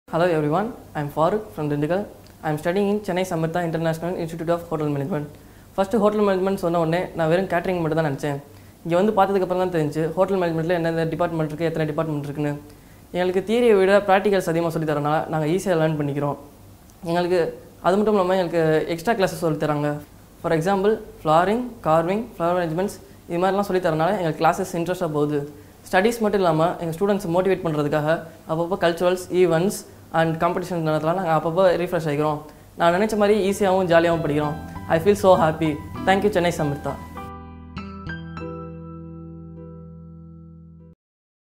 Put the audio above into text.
Hello everyone, I am Farooq from Dindigul. I am studying in Chennai Samartha International Institute of Hotel Management. First hotel management சொன்ன உடனே நான் வெறும் catering மட்டும் தான் நினச்சேன். இங்கே வந்து பார்த்ததுக்கு அப்புறம் தான் தெரிஞ்சு ஹோட்டல் மேனேஜ்மெண்ட்டில் என்னென்ன டிபார்ட்மெண்ட் இருக்குது, எத்தனை டிபார்ட்மெண்ட் இருக்குன்னு. எங்களுக்கு தியரியை விட ப்ராக்டிகல்ஸ் அதிகமாக சொல்லி தரனால நாங்கள் ஈஸியாக லேர்ன் பண்ணிக்கிறோம். எங்களுக்கு அது மட்டும் இல்லாமல் எங்களுக்கு எக்ஸ்ட்ரா கிளாஸஸ் சொல்லி தராங்க. For example flooring, carving, flower arrangements இது மாதிரிலாம் சொல்லி தரனால எங்களுக்கு கிளாஸஸ் இன்ட்ரெஸ்ட்டாக போகுது. ஸ்டடீஸ் மட்டும் இல்லாமல் எங்கள் ஸ்டூடெண்ட்ஸ் மோட்டிவேட் பண்ணுறதுக்காக அப்பப்போ கல்ச்சுரல்ஸ், ஈவெண்ட்ஸ் அண்ட் காம்படிஷன் நடத்தலாம். நாங்கள் அப்பப்போ ரீஃப்ரெஷ் ஆகிக்கிறோம். நான் நினச்ச மாதிரி ஈஸியாகவும் ஜாலியாகவும் படிக்கிறோம். I feel so happy. Thank you Chennai சமர்த்தா.